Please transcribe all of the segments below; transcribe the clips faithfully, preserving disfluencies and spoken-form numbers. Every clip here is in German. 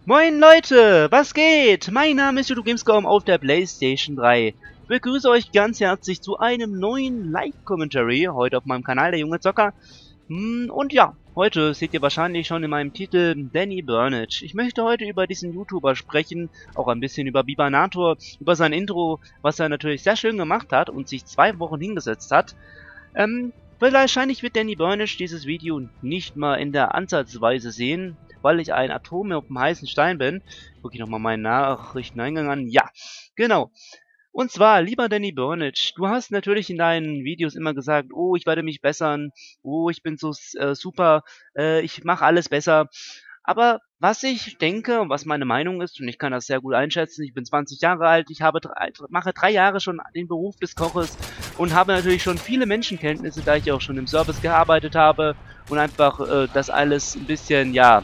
Moin Leute, was geht? Mein Name ist YouTube Gamescom auf der PlayStation drei. Ich begrüße euch ganz herzlich zu einem neuen Live-Commentary heute auf meinem Kanal, der junge Zocker. Und ja, heute seht ihr wahrscheinlich schon in meinem Titel Danny Burnage. Ich möchte heute über diesen YouTuber sprechen, auch ein bisschen über Bibanator, über sein Intro, was er natürlich sehr schön gemacht hat und sich zwei Wochen hingesetzt hat. Ähm, wahrscheinlich wird Danny Burnage dieses Video nicht mal in der Ansatzweise sehen, weil ich ein Atom auf dem heißen Stein bin. Gucke ich nochmal meine Nachrichten eingegangen an. Ja, genau. Und zwar, lieber Danny Burnage, du hast natürlich in deinen Videos immer gesagt, oh, ich werde mich bessern, oh, ich bin so äh, super, äh, ich mache alles besser. Aber was ich denke und was meine Meinung ist, und ich kann das sehr gut einschätzen, ich bin zwanzig Jahre alt, ich habe drei, mache drei Jahre schon den Beruf des Koches und habe natürlich schon viele Menschenkenntnisse, da ich auch schon im Service gearbeitet habe und einfach äh, das alles ein bisschen, ja,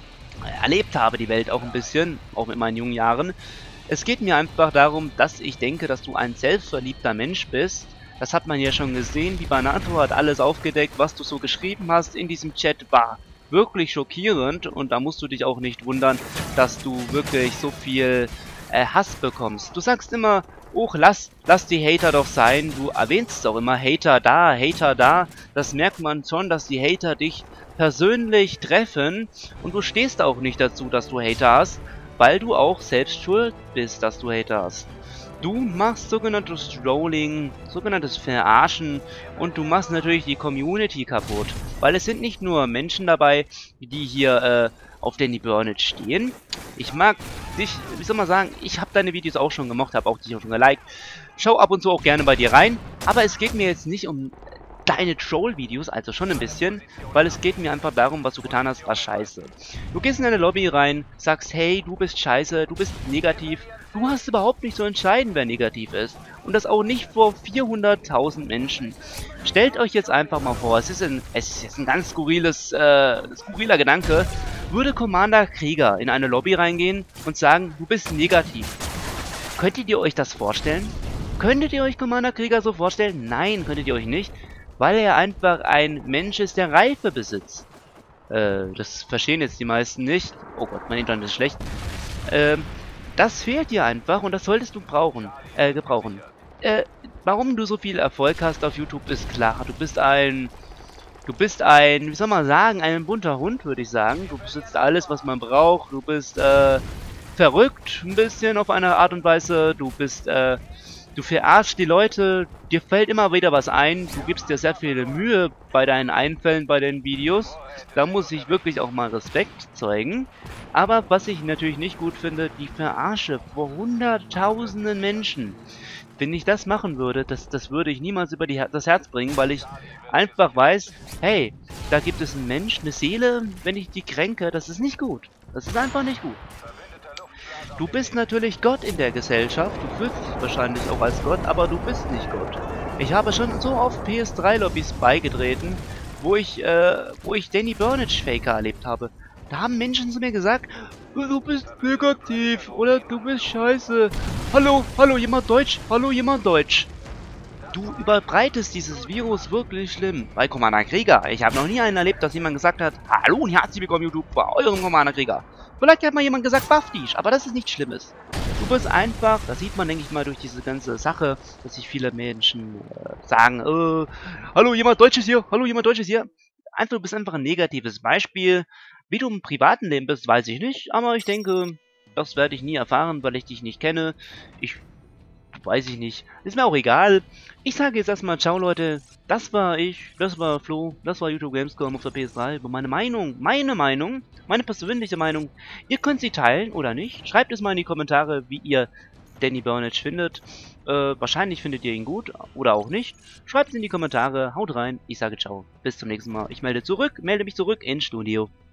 erlebt habe, die Welt auch ein bisschen, auch mit meinen jungen Jahren. Es geht mir einfach darum, dass ich denke, dass du ein selbstverliebter Mensch bist. Das hat man ja schon gesehen. Bibanator hat alles aufgedeckt, was du so geschrieben hast in diesem Chat, war wirklich schockierend. Und da musst du dich auch nicht wundern, dass du wirklich so viel äh, Hass bekommst. Du sagst immer, oh, lass, lass die Hater doch sein. Du erwähnst auch immer Hater da, Hater da. Das merkt man schon, dass die Hater dich persönlich treffen. Und du stehst auch nicht dazu, dass du Hater hast, weil du auch selbst schuld bist, dass du Hater hast. Du machst sogenanntes Trolling, sogenanntes Verarschen und du machst natürlich die Community kaputt. Weil es sind nicht nur Menschen dabei, die hier äh, auf Danny Burnage stehen. Ich mag dich, wie soll man sagen, ich habe deine Videos auch schon gemocht, habe auch dich auch schon geliked. Schau ab und zu auch gerne bei dir rein. Aber es geht mir jetzt nicht um deine Troll-Videos, also schon ein bisschen, weil es geht mir einfach darum, was du getan hast, war scheiße. Du gehst in eine Lobby rein, sagst, hey, du bist scheiße, du bist negativ, du hast überhaupt nicht zu entscheiden, wer negativ ist. Und das auch nicht vor vierhunderttausend Menschen. Stellt euch jetzt einfach mal vor, es ist ein, es ist jetzt ein ganz skurriles, äh, skurriler Gedanke, würde Commander Krieger in eine Lobby reingehen und sagen, du bist negativ. Könntet ihr euch das vorstellen? Könntet ihr euch Commander Krieger so vorstellen? Nein, könntet ihr euch nicht. Weil er einfach ein Mensch ist, der Reife besitzt. Äh, das verstehen jetzt die meisten nicht. Oh Gott, mein Internet ist schlecht. Ähm, das fehlt dir einfach und das solltest du brauchen, äh, gebrauchen. Äh, warum du so viel Erfolg hast auf YouTube ist klar. Du bist ein, du bist ein, wie soll man sagen, ein bunter Hund, würde ich sagen. Du besitzt alles, was man braucht. Du bist, äh, verrückt, ein bisschen auf eine Art und Weise. Du bist, äh, Du verarschst die Leute, dir fällt immer wieder was ein, du gibst dir sehr viel Mühe bei deinen Einfällen bei den Videos. Da muss ich wirklich auch mal Respekt zeigen. Aber was ich natürlich nicht gut finde, die Verarsche vor hunderttausenden Menschen. Wenn ich das machen würde, das, das würde ich niemals über die, das Herz bringen, weil ich einfach weiß, hey, da gibt es einen Mensch, eine Seele, wenn ich die kränke, das ist nicht gut. Das ist einfach nicht gut. Du bist natürlich Gott in der Gesellschaft, du fühlst dich wahrscheinlich auch als Gott, aber du bist nicht Gott. Ich habe schon so oft P S drei Lobbys beigetreten, wo ich, äh, wo ich Danny Burnage Faker erlebt habe. Da haben Menschen zu mir gesagt, du bist negativ oder du bist scheiße. Hallo, hallo, jemand Deutsch, hallo, jemand Deutsch. Du überbreitest dieses Virus wirklich schlimm. Bei Commander Krieger, ich habe noch nie einen erlebt, dass jemand gesagt hat, hallo und herzlich willkommen YouTube bei eurem Commander Krieger. Vielleicht hat mal jemand gesagt, buff dich, aber das ist nichts Schlimmes. Du bist einfach, das sieht man, denke ich mal, durch diese ganze Sache, dass sich viele Menschen äh, sagen, äh, hallo, jemand Deutsches hier, hallo, jemand Deutsches hier. Einfach, du bist einfach ein negatives Beispiel. Wie du im privaten Leben bist, weiß ich nicht, aber ich denke, das werde ich nie erfahren, weil ich dich nicht kenne. Ich weiß ich nicht. Ist mir auch egal. Ich sage jetzt erstmal ciao, Leute. Das war ich, das war Flo, das war YouTube Gamescom auf der P S drei. Über meine Meinung, meine Meinung, meine persönliche Meinung. Ihr könnt sie teilen oder nicht. Schreibt es mal in die Kommentare, wie ihr Danny Burnage findet. Äh, wahrscheinlich findet ihr ihn gut oder auch nicht. Schreibt es in die Kommentare. Haut rein. Ich sage ciao. Bis zum nächsten Mal. Ich melde zurück, melde mich zurück ins Studio.